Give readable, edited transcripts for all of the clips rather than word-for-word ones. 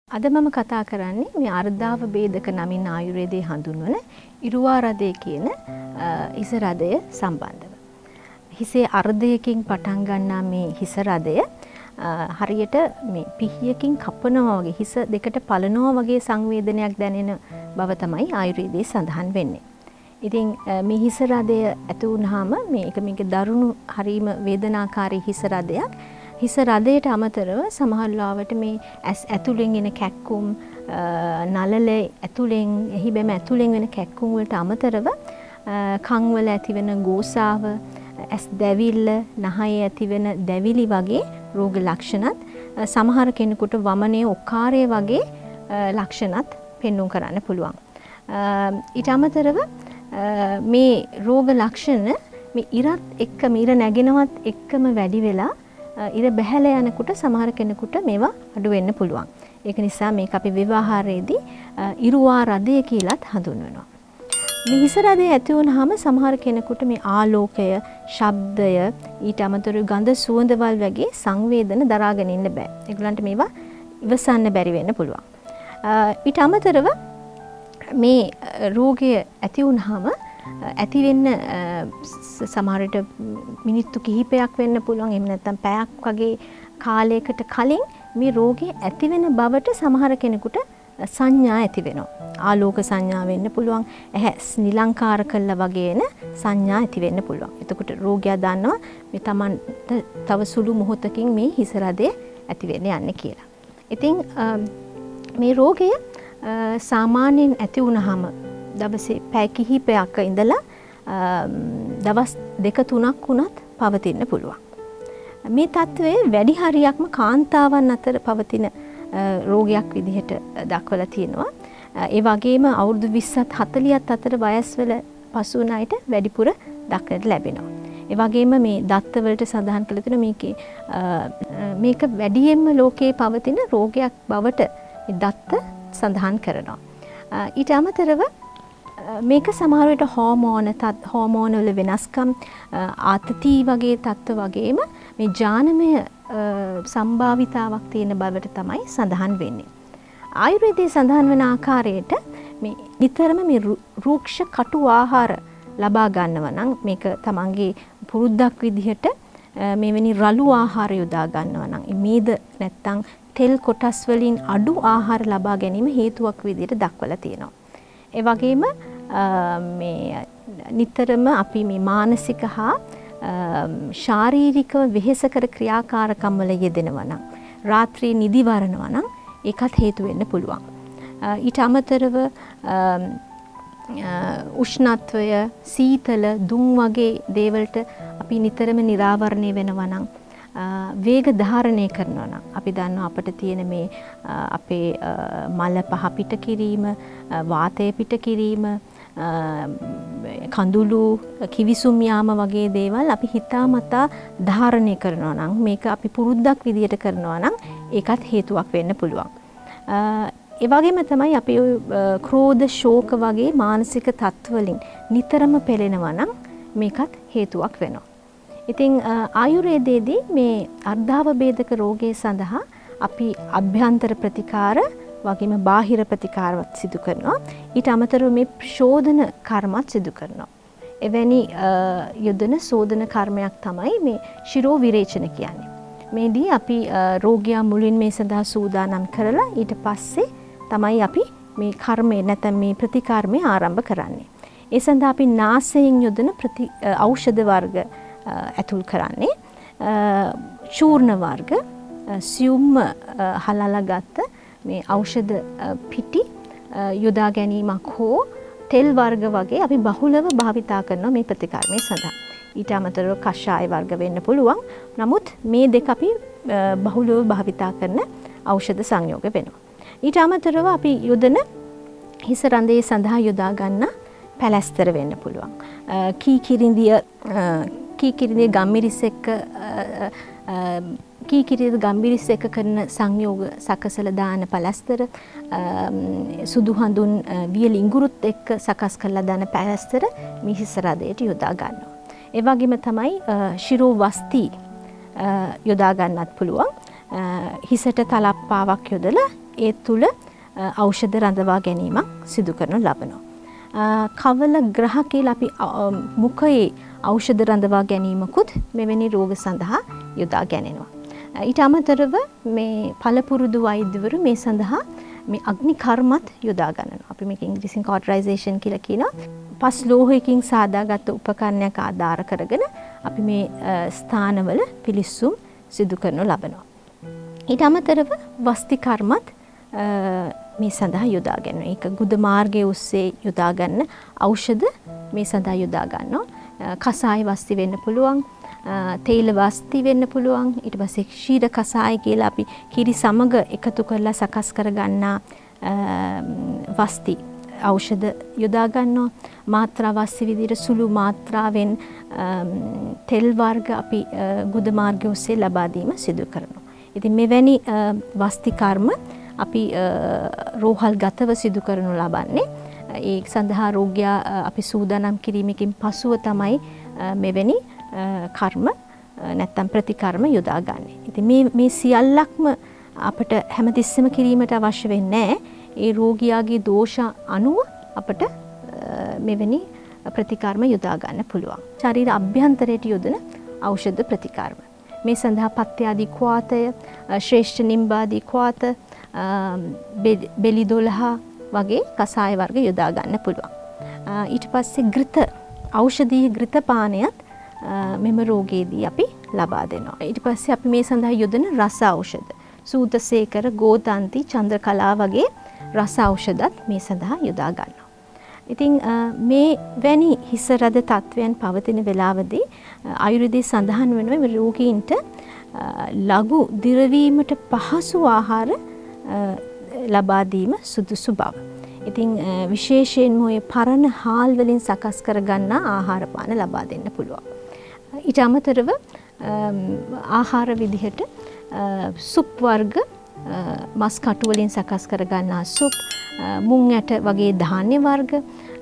අද මම කතා කරන්නේ මේ අර්ධාව ભેදක නමින් ආයුර්වේදයේ හඳුන්වන ඉරුවාරදය කියන හිස රදය සම්බන්ධව. හිසේ අර්ධයකින් පටන් ගන්නා මේ හිස රදය හරියට මේ පිහියකින් කපනවා වගේ හිස දෙකට පලනවා වගේ සංවේදනයක් දැනෙන බව තමයි ආයුර්වේදයේ සඳහන් වෙන්නේ. ඉතින් මේ හිස රදය ඇති වුනහම මේක දරුණු හරීම වේදනාකාරී හිස රදයක්. හිස රදයට අමතරව සමහර ලාවට මේ ඇස් ඇතුලෙන් එන කැක්කුම් නළලේ ඇතුලෙන් එහි බැම ඇතුලෙන් වෙන කැක්කුම් වලට අමතරව කන් වල ඇතිවෙන ගෝසාව ඇස් දැවිල්ල නහයේ ඇතිවෙන දැවිලි වගේ රෝග ලක්ෂණත් සමහර කෙනෙකුට වමනේ ඔක්කාරය වගේ ලක්ෂණත් පෙන්වුම් කරන්න පුළුවන්. ඊට අමතරව මේ රෝග ලක්ෂණ මේ ඉරත් එක්කම ඉර නැගෙනවත් එක්කම වැඩි වෙලා ඉර බැහැලා යනකොට සමහර කෙනෙකුට මේවා අඩු වෙන්න පුළුවන්. ඒක නිසා මේක අපි ව්‍යවහාරයේදී ඉරුවා රදය කියලාත් හඳුන්වනවා. මේ හිස රදය ඇති වුනහම සමහර කෙනෙකුට මේ ආලෝකය, ශබ්දය, ඊට අමතරව ගඳ සුවඳවල් වගේ සංවේදන දරාගෙන ඉන්න බෑ. ඒගොල්ලන්ට මේවා ඉවසන්න බැරි වෙන්න පුළුවන්. ඊට අමතරව මේ රෝගය ඇති වුනහම ඇති වෙන්න සමහරට මිනිත්තු කිහිපයක් වෙන්න පුළුවන්. එහෙම නැත්නම් පැයක් වගේ කාලයකට කලින් මේ රෝගේ ඇති වෙන බවට සමහර කෙනෙකුට සංඥා ඇති වෙනවා. ආලෝක සංඥා වෙන්න පුළුවන්. ඇහැ නිලංකාර කළා වගේ එන සංඥා ඇති වෙන්න පුළුවන්. එතකොට රෝගියා දන්නවා මේ Tamanට තව සුළු මොහොතකින් මේ හිස රදය ඇති වෙන්න යන්නේ කියලා. ඉතින් මේ රෝගය සාමාන්‍යයෙන් ඇති වුනහම දවසේ පැය කිහිපයක ඉඳලා දවස් 2-3ක් වුණත් පවතින්න පුළුවන්. මේ තත්ත්වය වැඩි හරියක්ම කාන්තාවන් අතර පවතින රෝගයක් විදිහට දක්වලා තියෙනවා. ඒ වගේම අවුරුදු 20ත් 40ත් අතර වයස්වල පසු වුණ අයට වැඩිපුර දක්නට ලැබෙනවා. ඒ වගේම මේ දත්ත වලට සඳහන් කළ තියෙනවා මේක වැඩියෙන්ම ලෝකයේ පවතින රෝගයක් බවට දත්ත සඳහන් කරනවා. ඊට අමතරව මේක සමහර විට හෝමෝන වල වෙනස්කම් ආතති වගේ තත්ත්ව වගේම මේ ජානමය සම්භාවිතාවක් තියෙන බවට තමයි සඳහන් වෙන්නේ. ආයුර්වේදයේ සඳහන් වෙන ආකාරයට මේ නිතරම මේ රූක්ෂ කටු ආහාර ලබා ගන්නවා නම් මේක තමන්ගේ පුරුද්දක් විදිහට මෙවැනි රළු ආහාර යොදා ගන්නවා නම් මේද නැත්තම් තෙල් කොටස් වලින් අඩු ආහාර ලබා ගැනීම හේතුවක් විදිහට දක්වලා තියෙනවා. ඒ වගේම මේ නිතරම අපි මේ මානසික හා ශාරීරිකව වෙහෙසකර ක්‍රියාකාරකම් වල යෙදෙනවා නම් රාත්‍රී නිදි වරනවා නම් ඒකත් හේතු වෙන්න පුළුවන්. ඊට අමතරව උෂ්ණත්වය, සීතල, දුම් වගේ දේවල්ට අපි නිතරම නිරාවරණය වෙනවා නම් වේග ධාරණය කරනවා නම් අපි දන්නවා අපිට තියෙන මේ අපේ මල පහ පිට කිරීම, වාතය පිට කිරීම, කඳුළු කිවිසුම් යාම වගේ දේවල් අපි හිතාමතා ධාරණය කරනවා නම් මේක අපි පුරුද්දක් විදියට කරනවා නම් ඒකත් හේතුවක් වෙන්න පුළුවන්. ඒ වගේම තමයි අපි ක්‍රෝධ, ශෝක වගේ මානසික තත්ත්වවලින් නිතරම පෙළෙනවා නම් මේකත් හේතුවක් වෙනවා. ඉතින් ආයුර්වේදයේදී මේ අර්ධාව ભેදක රෝගය සඳහා අපි අභ්‍යන්තර ප්‍රතිකාර වගේම බාහිර ප්‍රතිකාරවත් සිදු කරනවා. ඊට අමතරව මේ ශෝධන කර්මත් සිදු කරනවා. එවැනි යොදන සෝධන කර්මයක් තමයි මේ ශිරෝ විරේචන කියන්නේ. මේදී අපි රෝගියා මුලින් මේ සඳහා සූදානම් කරලා ඊට පස්සේ තමයි අපි මේ කර්මය නැත්නම් මේ ප්‍රතිකාරමය ආරම්භ කරන්නේ. ඒ සඳහා අපි නාසයෙන් යොදන ඖෂධ වර්ග ඇතුල් කරන්නේ චූර්ණ වර්ග සියුම්ම හලලා ගත්ත මේ ඖෂධ පිටි යොදා ගැනීමක් හෝ තෙල් වර්ග වගේ අපි බහුලව භාවිතා කරනවා මේ ප්‍රතිකර්මය සඳහා. ඊට අමතරව කෂාය වර්ග වෙන්න පුළුවන්. නමුත් මේ දෙක අපි බහුලව භාවිතා කරන ඖෂධ සංයෝග වෙනවා. ඊට අමතරව අපි යොදන හිස රඳේ සඳහා යොදා ගන්න පැලැස්තර වෙන්න පුළුවන්. කීකිරිඳිය ගම්මිරිස් එක්ක කරන සංයෝග සකසලා දාන පැලැස්තර, සුදු හඳුන් වියලි ඉඟුරුත් එක්ක සකස් කරලා දාන පැලැස්තර මේ හිස රදයට යොදා ගන්නවා. ඒ වගේම තමයි ශිරෝ වස්ති යොදා ගන්නත් පුළුවන්. හිසට තලප්පාවක් යොදලා ඒ තුළ ඖෂධ රඳවා ගැනීමක් සිදු කරනු ලබනවා. කවල ග්‍රහ කියලා අපි මුඛයේ ඖෂධ රඳවා ගැනීමකුත් මෙවැනි රෝග සඳහා යොදා ගැනෙනවා. ඊට අමතරව මේ පළපුරුදු වෛද්‍යවරු මේ සඳහා මේ අග්නි කර්මත් යොදා ගන්නවා. අපි මේක ඉංග්‍රීසියෙන් cauterization කියලා කියනවා. පස් ලෝහයකින් සාදාගත් උපකරණයක් ආධාර කරගෙන අපි මේ ස්ථානවල පිලිස්සුම් සිදු කරනු ලබනවා. ඊට අමතරව වස්ති කර්මත් මේ සඳහා යොදා ගන්නවා. ඒක ගුද මාර්ගයේ ඔස්සේ යොදා ගන්න ඖෂධ මේ සඳහා යොදා ගන්නවා. කසාය වස්ති වෙන්න පුළුවන්, තේල වස්ති වෙන්න පුළුවන්. ඊට පස්සේ ක්ෂීර කසාය කියලා අපි කිරි සමග එකතු කරලා සකස් කර ගන්නා වස්ති ඖෂධ යොදා ගන්නවා. මාත්‍රා වස්ති විදිහට සුළු මාත්‍රාවෙන් තෙල් වර්ග අපි ගුද මාර්ගය ඔස්සේ ලබා දීම සිදු කරනවා. ඉතින් මෙවැනි වස්ති කර්ම අපි රෝහල්ගතව සිදු කරනු ලබන්නේ. ඒ සඳහා රෝගියා අපි සූදානම් කිරීමකින් පසුව තමයි මෙවැනි කර්ම නැත්තම් ප්‍රතිකර්ම යොදාගන්නේ. ඉතින් මේ සියල්ලක්ම අපිට හැමතිස්සෙම කිරීමට අවශ්‍ය වෙන්නේ නැහැ. ඒ රෝගියාගේ දෝෂ අනුව අපිට මෙවැනි ප්‍රතිකර්ම යොදා ගන්න පුළුවන්. ශරීර අභ්‍යන්තරයට යොදන ඖෂධ ප්‍රතිකර්ම. මේ සඳහා පත්‍යාදී ක්වාතය, ශ්‍රේෂ්ඨ නිම්බාදී ක්වාත, බෙලි 12 වගේ කසාය වර්ග යොදා ගන්න පුළුවන්. ඊට පස්සේ ගෘත ඖෂධීය ගෘත පානයත් මෙම රෝගයේදී අපි ලබා දෙනවා. ඊට පස්සේ අපි මේ සඳහා යොදන රස ඖෂධ සූතසේකර, ගෝතන්ති, චන්ද්‍රකලා වගේ රස ඖෂධත් මේ සඳහා යොදා ගන්නවා. ඉතින් මේ වැනි හිස රද තත්වයන් පවතින වෙලාවදී ආයුර්වේදයේ සඳහන් වෙනවා මේ රෝගීන්ට ලඝු දිරවීමට පහසු ආහාර ලබා දීම සුදුසු බව. ඉතින් විශේෂයෙන්ම ඔය පරණ හාල් වලින් සකස් කර ගන්නා ආහාර පාන ලබා දෙන්න පුළුවන්. ඊට අමතරව ආහාර විදිහට සුප් වර්ග, මස් කටු වලින් සකස් කර ගන්නා සුප්, මුං ඇට වගේ ධාන්‍ය වර්ග,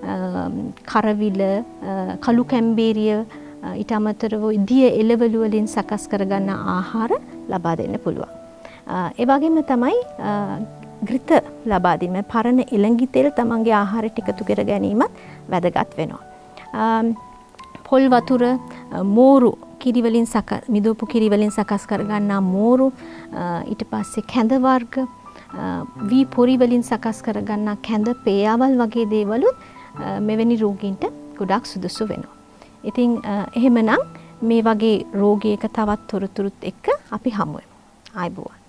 කරවිල, කළු කැම්බේරිය, ඊට අමතරව දිය එළවලු වලින් සකස් කර ගන්නා ආහාර ලබා දෙන්න පුළුවන්. ඒ වගේම තමයි ගෘත ලබා දීම. පරණ එළඟි තෙල් තමන්ගේ ආහාරයට එකතු කර ගැනීමත් වැදගත් වෙනවා. පොල් වතුර, මෝරු කිරි වලින් මිදෝපු කිරි වලින් සකස් කර ගන්නා මෝරු, ඊට පස්සේ කැඳ වර්ග, වී පොරි වලින් සකස් කර ගන්නා කැඳ පේයාවල් වගේ දේවලුත් මෙවැනි රෝගීන්ට ගොඩක් සුදුසු වෙනවා. ඉතින් එහෙමනම් මේ වගේ රෝගයක තවත් තොරතුරුත් එක්ක අපි හමු වෙමු. ආයුබෝවන්.